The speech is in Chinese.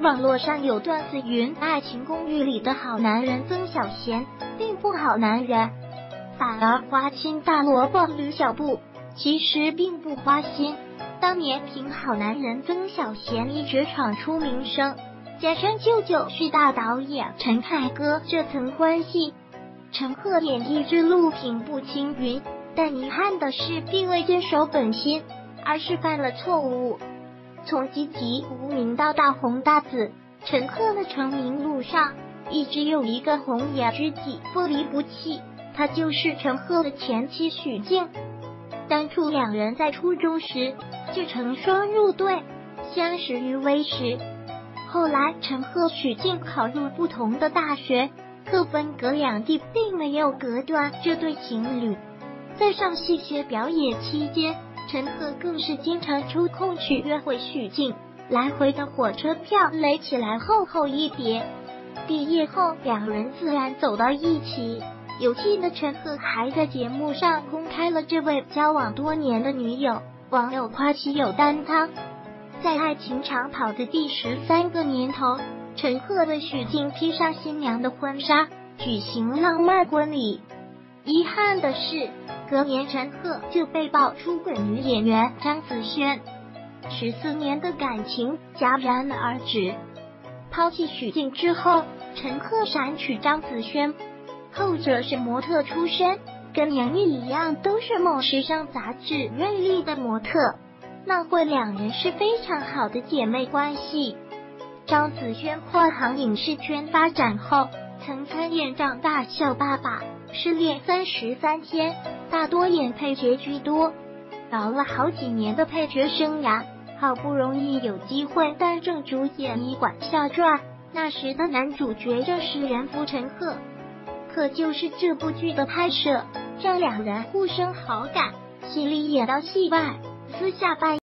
网络上有段子云，《爱情公寓》里的好男人曾小贤并不好男人，反而花心大萝卜吕小布其实并不花心。当年凭好男人曾小贤一直闯出名声，加上舅舅是大导演陈凯歌这层关系，陈赫演艺之路平步青云。但遗憾的是，并未坚守本心，而是犯了错误。从籍籍无名到大红大紫，陈赫的成名路上一直有一个红颜知己不离不弃，他就是陈赫的前妻许婧。当初两人在初中时就成双入对，相识于微时。后来陈赫许婧考入不同的大学，课分隔两地，并没有隔断这对情侣。在上戏学表演期间，陈赫更是经常抽空去约会许婧，来回的火车票垒起来厚厚一叠。毕业后两人自然走到一起，有气的陈赫还在节目上公开了这位交往多年的女友，网友夸其有担当。在爱情长跑的第13个年头，陈赫为许婧披上新娘的婚纱，举行浪漫婚礼。遗憾的是，隔年陈赫就被曝出轨女演员张子萱，14年的感情戛然而止。抛弃许婧之后，陈赫闪娶张子萱，后者是模特出身，跟杨幂一样都是某时尚杂志锐利的模特，那会两人是非常好的姐妹关系。张子萱跨行影视圈发展后，曾参演《长大笑爸爸》，失恋33天，大多演配角居多，熬了好几年的配角生涯，好不容易有机会担正主演《医馆笑传》，那时的男主角正是人夫陈赫。可就是这部剧的拍摄，让两人互生好感，戏里演到戏外，私下拜